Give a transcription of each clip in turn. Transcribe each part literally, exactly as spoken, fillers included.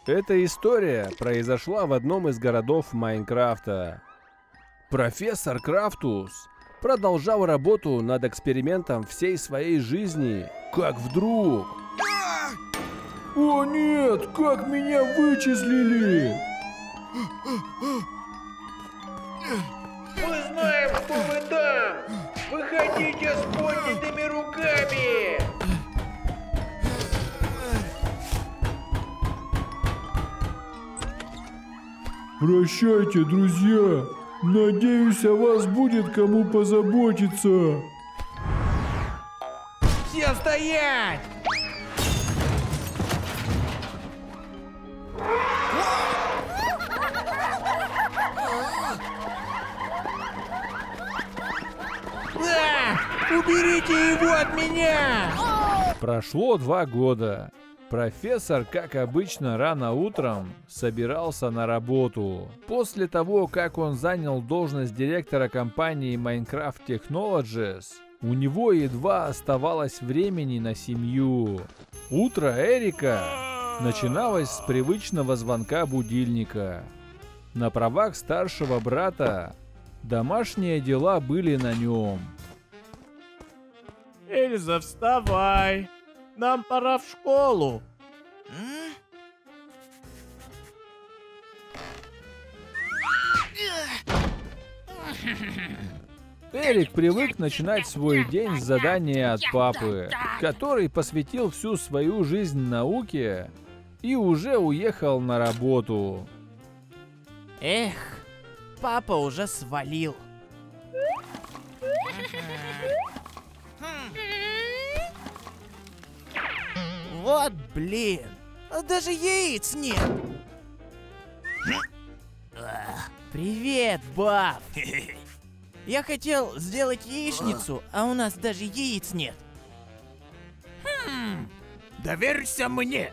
Эта история произошла в одном из городов Майнкрафта. Профессор Крафтус продолжал работу над экспериментом всей своей жизни, как вдруг... О нет, как меня вычислили! Мы знаем, кто вы там! Выходите с поднятыми руками! Прощайте, друзья! Надеюсь, о вас будет кому позаботиться! Все стоять! А! Уберите его от меня! Прошло два года. Профессор, как обычно, рано утром собирался на работу. После того, как он занял должность директора компании Minecraft Technologies, у него едва оставалось времени на семью. Утро Эрика начиналось с привычного звонка будильника. На правах старшего брата домашние дела были на нем. Эльза, вставай! Нам пора в школу. Эрик привык начинать свой день с задания от папы, который посвятил всю свою жизнь науке и уже уехал на работу. Эх, папа уже свалил. Вот блин, даже яиц нет. Привет, Баф. Я хотел сделать яичницу, а у нас даже яиц нет. Хм, доверься мне.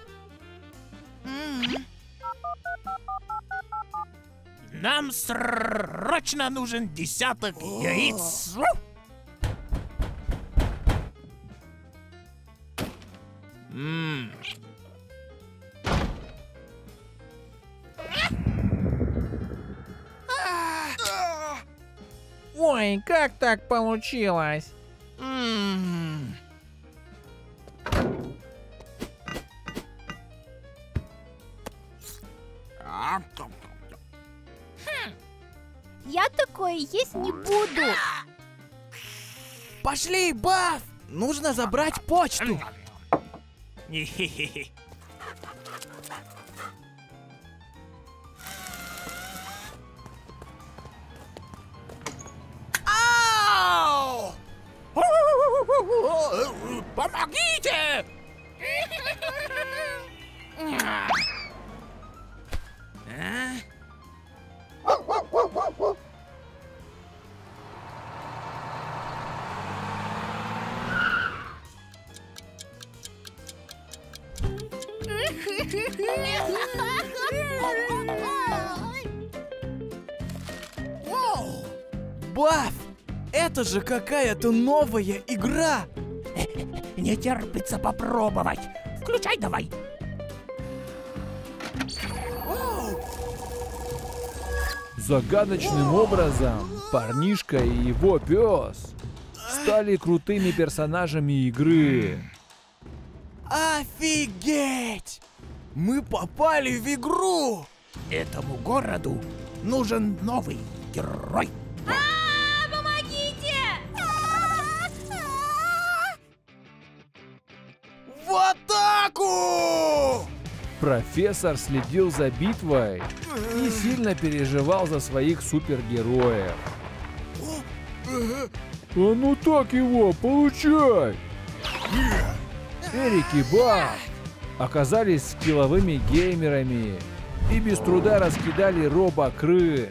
Нам срочно нужен десяток яиц. Ммм. Ой, как так получилось? Ммм. Я такое есть не буду. Пошли, Баф! Нужно забрать почту. Ау! Помогите! А? Баф! Это же какая-то новая игра! Не терпится попробовать! Включай давай! Загадочным образом парнишка и его пес стали крутыми персонажами игры. Офигеть! Мы попали в игру! Этому городу нужен новый герой. А, помогите! В атаку! Профессор следил за битвой и сильно переживал за своих супергероев. А ну так его, получай! Эрик и Баф оказались скилловыми геймерами и без труда раскидали робо-крыс.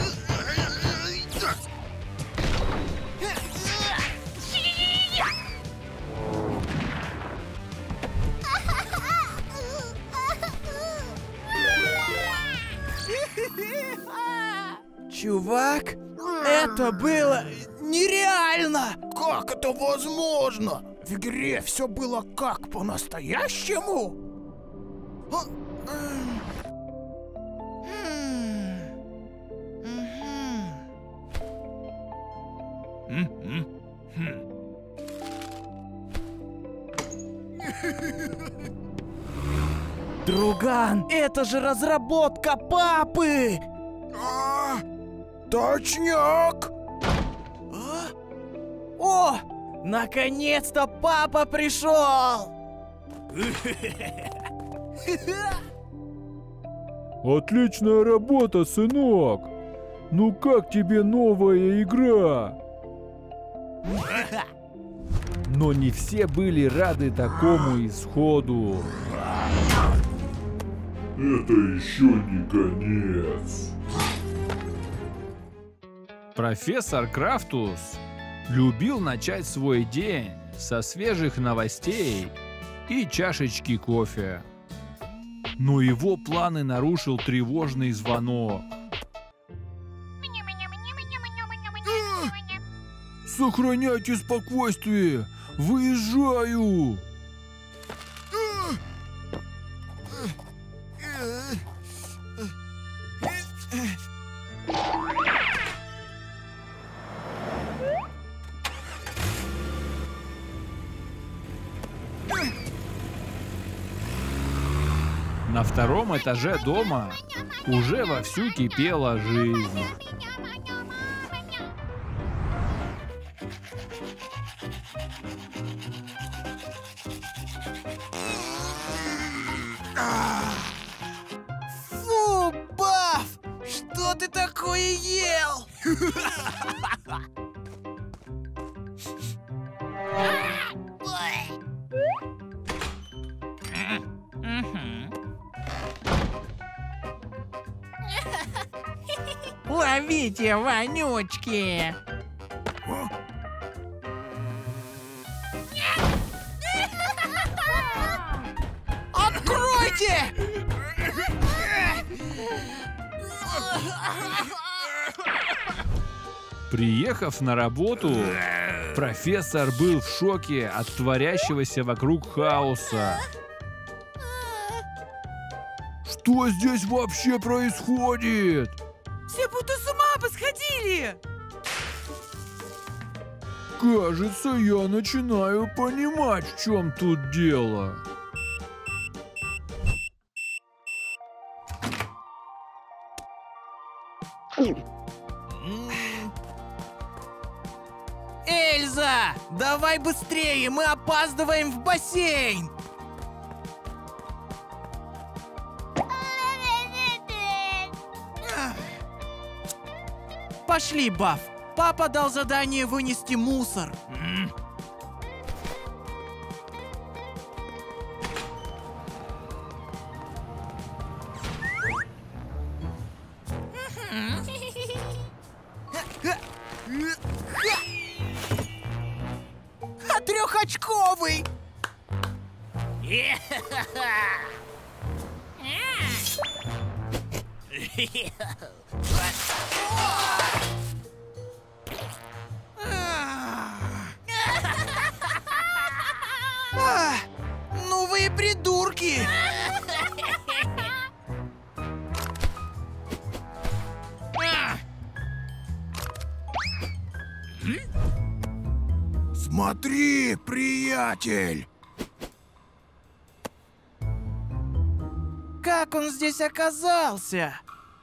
Чувак, это было нереально! Как это возможно? В игре все было как по-настоящему? Друган, это же разработка папы! А, точняк! А? О, наконец-то папа пришел! Отличная работа, сынок! Ну как тебе новая игра? Но не все были рады такому исходу. Это еще не конец. Профессор Крафтус любил начать свой день со свежих новостей и чашечки кофе. Но его планы нарушил тревожный звонок. Сохраняйте спокойствие! Выезжаю! На втором этаже дома уже вовсю кипела жизнь. Фу, Баф! Что ты такое ел? Ловите, вонючки! Откройте! Приехав на работу, профессор был в шоке от творящегося вокруг хаоса. Что здесь вообще происходит? Все будто с ума посходили! Кажется, я начинаю понимать, в чем тут дело. Эльза, давай быстрее, мы опаздываем в бассейн! Пошли, Баф. Папа дал задание вынести мусор. А трехочковый! А, ну вы и придурки! Смотри, приятель! Как он здесь оказался?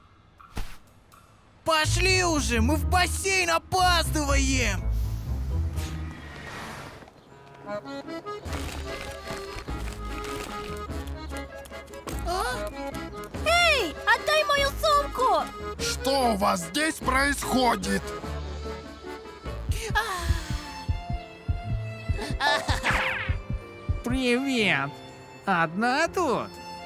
Пошли уже, мы в бассейн опаздываем! А? Эй, отдай мою сумку! Что у вас здесь происходит? Привет! Одна тут?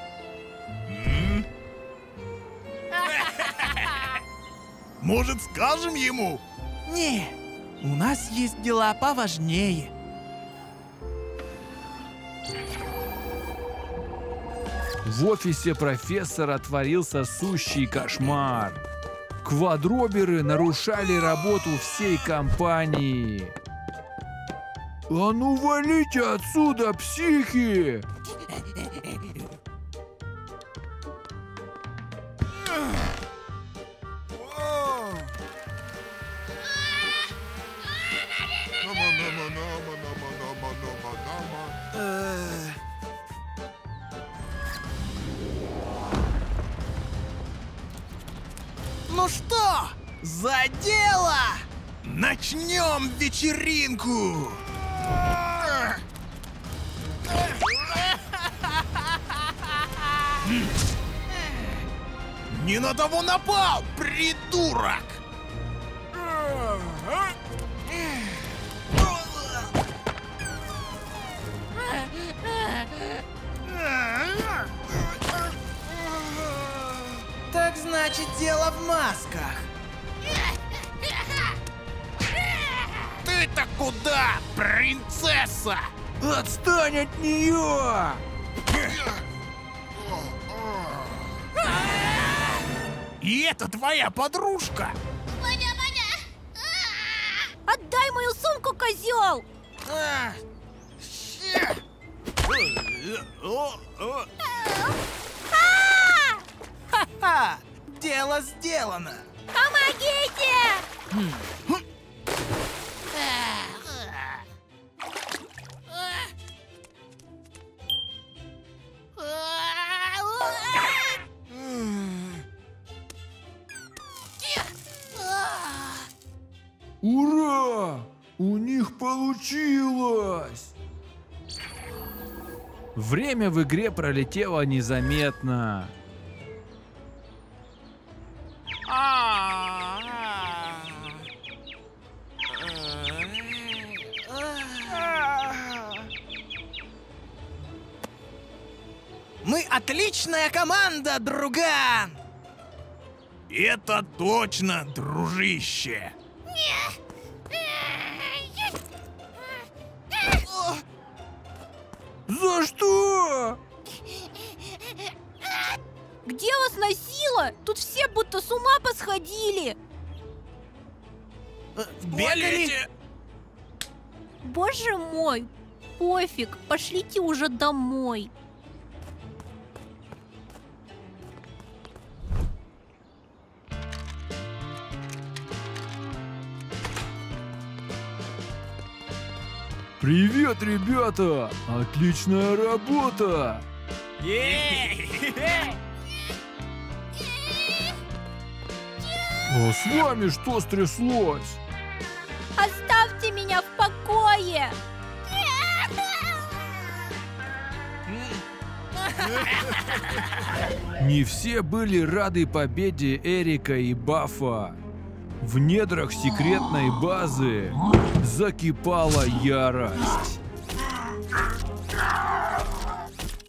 Может, скажем ему? Не, у нас есть дела поважнее. В офисе профессора творился сущий кошмар. Квадроберы нарушали работу всей компании. А ну валите отсюда, психи! Ну что, за дело! Начнем вечеринку! Не на того напал, придурок! Так значит, дело в масках. Ты-то куда, принцесса? Отстань от нее! И это твоя подружка? Отдай мою сумку, козел! Ха-ха! Дело сделано! Помогите! Ура! У них получилось! Время в игре пролетело незаметно. Мы отличная команда, друган! Это точно, дружище! За что? Где вас носило? Тут все будто с ума посходили. Бегали? Боже мой, пофиг, пошлите уже домой. Привет, ребята! Отличная работа! А с вами что стряслось? Оставьте меня в покое. Не все были рады победе Эрика и Баффа. В недрах секретной базы закипала ярость.